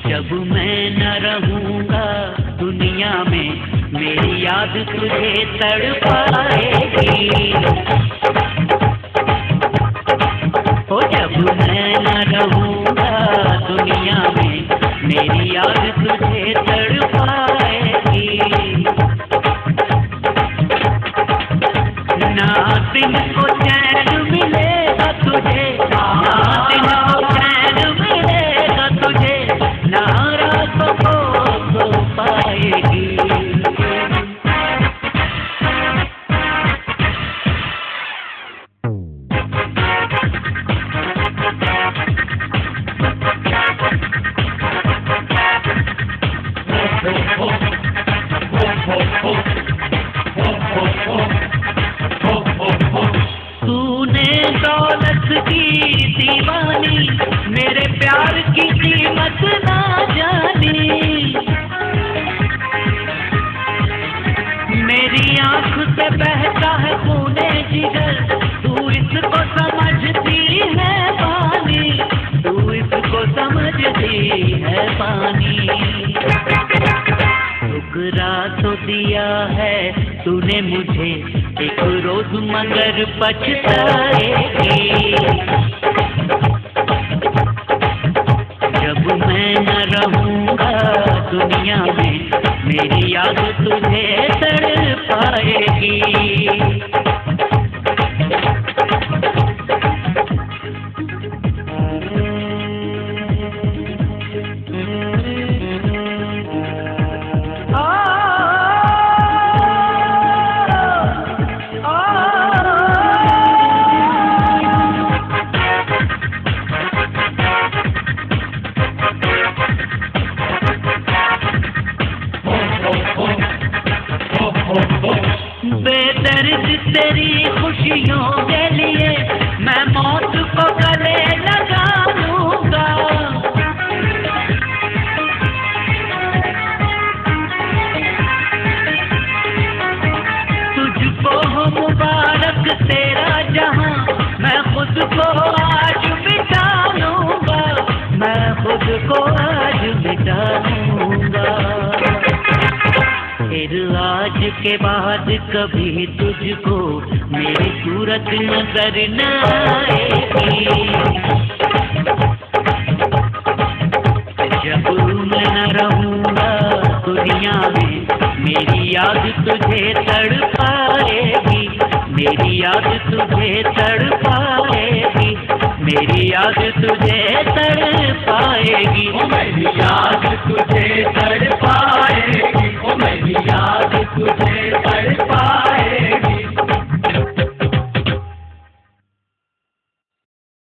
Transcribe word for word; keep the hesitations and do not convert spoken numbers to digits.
जब मैं न रहूंगा दुनिया में मेरी याद तुझे तड़पाएगी। ओ जब मैं न रहूंगा दुनिया में मेरी याद तुझे तड़पाएगी। ना दिन को चैन मिलेगा तुझे, ना दिन को चैन मिलेगा तुझे, ना रातों को सो पाएगी। तूने दौलत की दीवानी मेरे प्यार की कीमत ना जानी। मेरी आंख से बहता है खूने जिगर, तू इसको समझती है पानी, तू इसको समझती है पानी। ठुकरा तो दिया है तूने मुझे एक रोज मगर पछताएगी। जब मैं न रहूंगा दुनिया में मेरी याद तुझे तड़पाएगी। बेदर्द तेरी खुशियों के लिए मैं मौत को गले लगा लूंगा। तुझको हो मुबारक तेरा जहां, मैं खुद को आज मिटा लूंगा, मैं खुद को आज मिटा लूंगा। फिर आज के बाद कभी तुझको मेरी सूरत नजर न आएगी। जब मैं न रहूंगा दुनिया में मेरी याद तुझे तड़पाएगी, मेरी याद तुझे तड़पाएगी, मेरी याद तुझे तड़पाएगी, मेरी याद तुझे तड़पाएगी, मेरी याद तुझे तड़पाएगी।